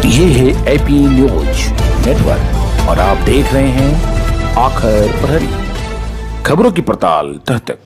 ये है AP news network और आप देख रहे हैं आखिर प्रहरी, खबरों की पड़ताल तह तक।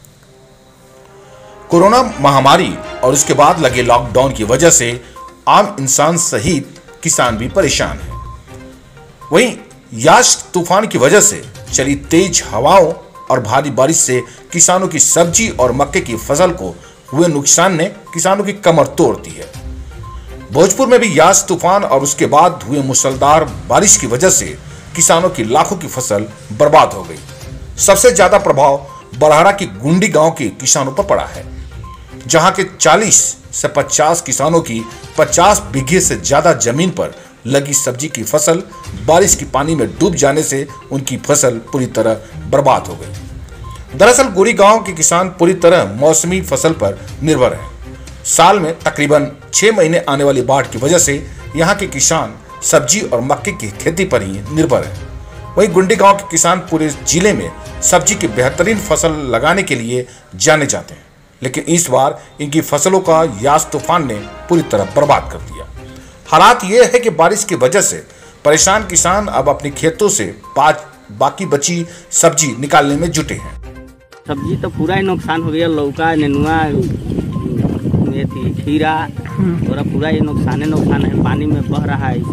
कोरोना महामारी और उसके बाद लगे लॉकडाउन की वजह से आम इंसान सहित किसान भी परेशान हैं। वहीं यास तूफान की वजह से चली तेज हवाओं और भारी बारिश से किसानों की सब्जी और मक्के की फसल को हुए नुकसान ने किसानों की कमर तोड़ दी है। भोजपुर में भी यास तूफान और उसके बाद हुए मूसलाधार बारिश की वजह से किसानों की लाखों की फसल बर्बाद हो गई। सबसे ज्यादा प्रभाव बरहरा की गुंडी गांव के किसानों पर पड़ा है, जहां के 40 से 50 किसानों की 50 बीघे से ज्यादा जमीन पर लगी सब्जी की फसल बारिश की पानी में डूब जाने से उनकी फसल पूरी तरह बर्बाद हो गई। दरअसल गोरी गांव के किसान पूरी तरह मौसमी फसल पर निर्भर हैं। साल में तकरीबन 6 महीने आने वाली बाढ़ की वजह से यहाँ के किसान सब्जी और मक्के की खेती पर ही निर्भर है। वहीं गुंडी गांव के किसान पूरे जिले में सब्जी की बेहतरीन फसल लगाने के लिए जाने जाते हैं, लेकिन इस बार इनकी फसलों का यास तूफान ने पूरी तरह बर्बाद कर दिया। हालात ये है कि बारिश की वजह से परेशान किसान अब अपने खेतों से बाकी बची सब्जी निकालने में जुटे हैं। सब्जी तो पूरा ही नुकसान हो गया, लौका, नेनुआ, मेथी, खीरा पूरा ही नुकसान है, पानी में बह रहा है।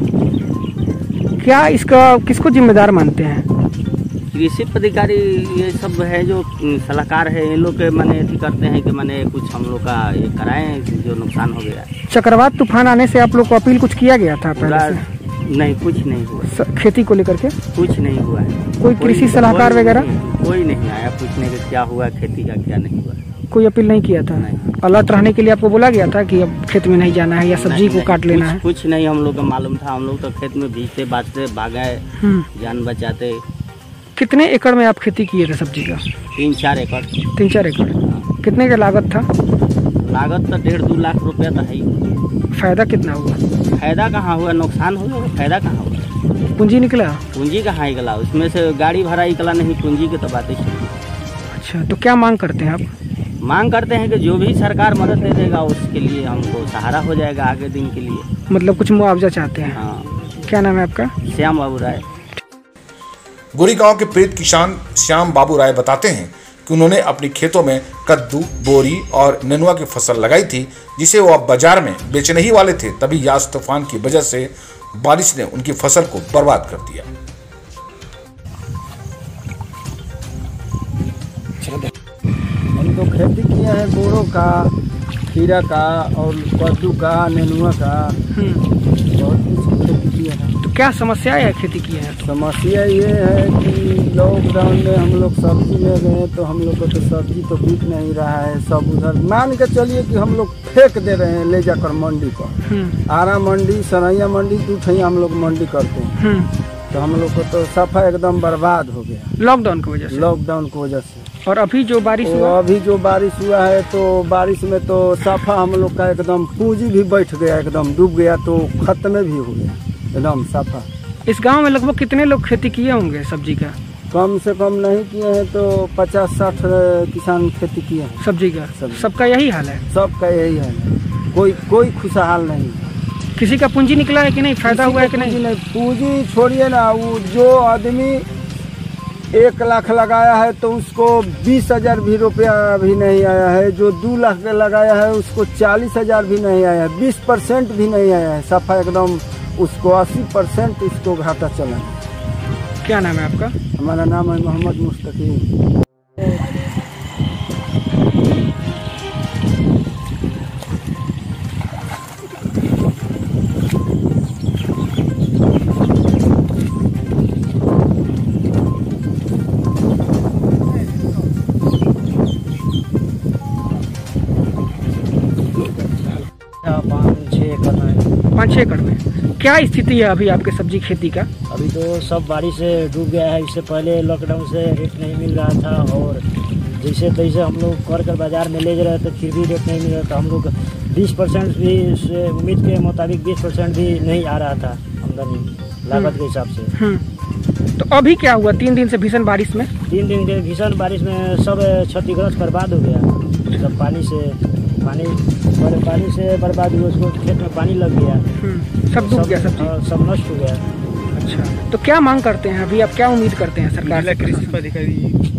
क्या इसका किसको जिम्मेदार मानते हैं? कृषि पदाधिकारी ये सब है जो सलाहकार है, इन लोग के माने अथी करते हैं कि माने कुछ हम लोग का ये कराएं जो नुकसान हो गया। चक्रवात तूफान आने से आप लोग को अपील कुछ किया गया था पहले से? नहीं, कुछ नहीं हुआ। खेती को लेकर के कुछ नहीं हुआ है। कोई कृषि सलाहकार वगैरह कोई नहीं आया पूछने के क्या हुआ खेती का, क्या नहीं हुआ। कोई अपील नहीं किया था? अलर्ट रहने के लिए आपको बोला गया था कि अब खेत में नहीं जाना है या सब्जी को काट लेना है? कुछ नहीं, हम लोग को मालूम था। हम लोग तो खेत में भीगते बाजते भागे, जान बचाते। कितने एकड़ में आप खेती किए थे सब्जी का? 3-4 एकड़। 3-4 एकड़। कितने का लागत था? लागत तो 1.5-2 लाख रुपया था ही। फायदा कितना हुआ? फायदा कहाँ हुआ, नुकसान हुआ, फायदा कहाँ हुआ। पूंजी निकला? पूंजी कहाँ निकला, उसमें से गाड़ी भाड़ा निकला नहीं, पूंजी की तो बात ही। अच्छा, तो क्या मांग करते हैं आप? मांग करते हैं कि जो भी सरकार मदद दे देगा उसके लिए हमको सहारा हो जाएगा आगे दिन के लिए। मतलब कुछ मुआवजा चाहते हैं? हाँ। क्या नाम है आपका? श्याम बाबू राय। गोरी गांव के पीड़ित किसान श्याम बाबू राय बताते हैं कि उन्होंने अपने खेतों में कद्दू, बोरी और नेनुआ की फसल लगाई थी, जिसे वो अब बाजार में बेचने ही वाले थे, तभी यास तूफान की वजह से बारिश ने उनकी फसल को बर्बाद कर दिया। हम तो खेती किए हैं बोड़ो का, खीरा का और कद्दू का, नेनुआ का, बहुत कुछ खेती किए हैं। तो क्या समस्या है खेती की है? समस्या ये है कि लॉकडाउन में हम लोग सब्जी ले गए तो हम लोग को तो सब्जी तो बिक नहीं रहा है। सब उधर मान के चलिए कि हम लोग फेंक दे रहे हैं ले जाकर मंडी पर। आरा मंडी, सरैया मंडी, दूठैया हम लोग मंडी करते हैं। तो हम लोग को तो सफा एकदम बर्बाद हो गया लॉकडाउन की वजह से। लॉकडाउन की वजह से। और अभी जो बारिश हुआ है तो बारिश में तो सफा हम लोग का एकदम पूंजी भी बैठ गया, एकदम डूब गया, तो खत्म भी हो गया एकदम सफा। इस गांव में लगभग कितने लोग खेती किए होंगे सब्जी का? कम से कम नहीं किए हैं तो 50-60 किसान खेती किए हैं सब्जी का। सबका यही हाल है? सबका यही हाल है, कोई खुशहाल नहीं। किसी का पूंजी निकला है कि नहीं, फायदा हुआ है कि नहीं? पूंजी छोड़िए ना, वो जो आदमी 1 लाख लगाया है तो उसको 20,000 भी रुपया भी नहीं आया है। जो 2 लाख लगाया है उसको 40,000 भी नहीं आया है, 20% भी नहीं आया है। सफा एकदम उसको 80% इसको घाटा चला है। क्या नाम है आपका? हमारा नाम है मोहम्मद मुस्तकीम। पाँच 6 एकड़ में क्या स्थिति है अभी आपके सब्जी खेती का? अभी तो सब बारिश से डूब गया है। इससे पहले लॉकडाउन से रेट नहीं मिल रहा था और जैसे तैसे हम लोग कर बाजार में ले जा रहे थे, फिर भी रेट नहीं मिल रहा था। हम लोग 20% भी उम्मीद के मुताबिक 20% भी नहीं आ रहा था आमदनी लागत के हिसाब से। तो अभी क्या हुआ 3 दिन से भीषण बारिश में? 3 दिन के भीषण बारिश में सब क्षतिग्रस्त बर्बाद हो गया, सब पानी से पानी से बर्बाद हुआ, उसको खेत में पानी लग गया, सब डूब गया सब्जी। सब नष्ट हो गया। अच्छा, तो क्या मांग करते हैं अभी आप, क्या उम्मीद करते हैं सरकार से? कृषि पदाधिकारी